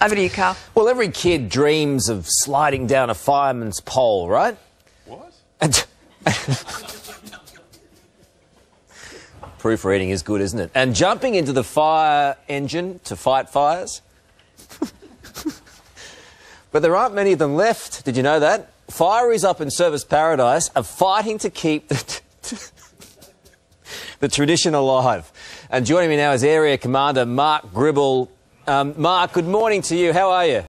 Over to you, Karl. Well, every kid dreams of sliding down a fireman's pole, right? What? And proofreading is good, isn't it? And jumping into the fire engine to fight fires. But there aren't many of them left. Did you know that? Fireys up in Service Paradise are fighting to keep the tradition alive. And joining me now is Area Commander Mark Gribble. Mark, good morning to you. How are you?